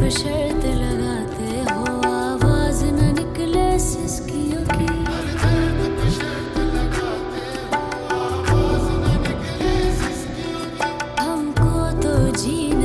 पे शर्त लगाते हो, आवाज न निकले सिसकियों की। हमको तो जी